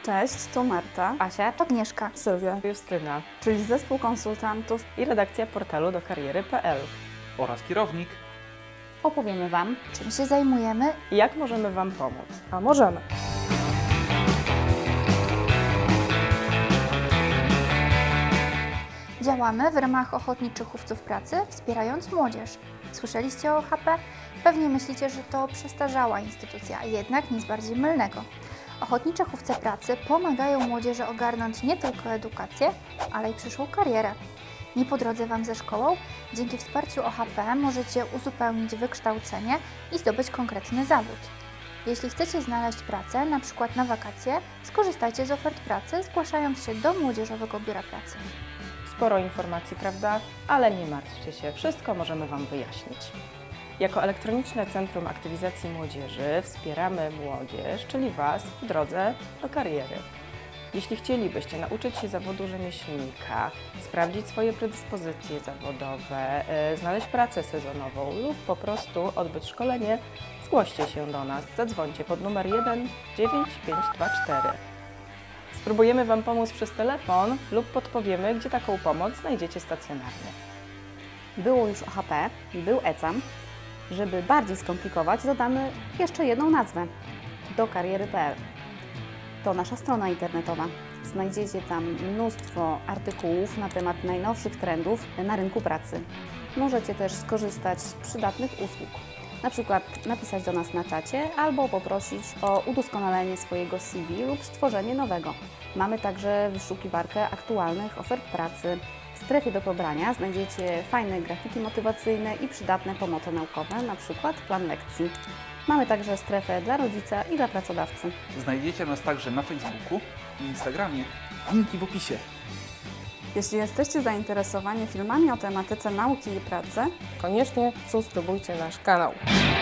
Cześć, tu Marta, Asia, Agnieszka, Sylwia, Justyna czyli zespół konsultantów i redakcja portalu dokariery.pl. Oraz kierownik. opowiemy Wam, czym się zajmujemy? I jak możemy Wam pomóc? A możemy. Działamy w ramach Ochotniczych Chówców Pracy, wspierając młodzież. Słyszeliście o OHP? Pewnie myślicie, że to przestarzała instytucja, jednak nic bardziej mylnego. Ochotnicze Chówce Pracy pomagają młodzieży ogarnąć nie tylko edukację, ale i przyszłą karierę. Nie po drodze Wam ze szkołą? Dzięki wsparciu OHP możecie uzupełnić wykształcenie i zdobyć konkretny zawód. Jeśli chcecie znaleźć pracę, na przykład na wakacje, skorzystajcie z ofert pracy, zgłaszając się do Młodzieżowego Biura Pracy. Sporo informacji, prawda? Ale nie martwcie się, wszystko możemy Wam wyjaśnić. Jako Elektroniczne Centrum Aktywizacji Młodzieży wspieramy młodzież, czyli Was, w drodze do kariery. Jeśli chcielibyście nauczyć się zawodu rzemieślnika, sprawdzić swoje predyspozycje zawodowe, znaleźć pracę sezonową lub po prostu odbyć szkolenie, zgłoście się do nas, zadzwońcie pod numer 19524. Spróbujemy Wam pomóc przez telefon lub podpowiemy, gdzie taką pomoc znajdziecie stacjonarnie. było już OHP, był ECAM. Żeby bardziej skomplikować, dodamy jeszcze jedną nazwę – dokariery.pl. To nasza strona internetowa. Znajdziecie tam mnóstwo artykułów na temat najnowszych trendów na rynku pracy. Możecie też skorzystać z przydatnych usług. Na przykład napisać do nas na czacie albo poprosić o udoskonalenie swojego CV lub stworzenie nowego. Mamy także wyszukiwarkę aktualnych ofert pracy. W strefie do pobrania znajdziecie fajne grafiki motywacyjne i przydatne pomoce naukowe, na przykład plan lekcji. Mamy także strefę dla rodzica i dla pracodawcy. Znajdziecie nas także na Facebooku i Instagramie. Linki w opisie. Jeśli jesteście zainteresowani filmami o tematyce nauki i pracy, Koniecznie subskrybujcie nasz kanał.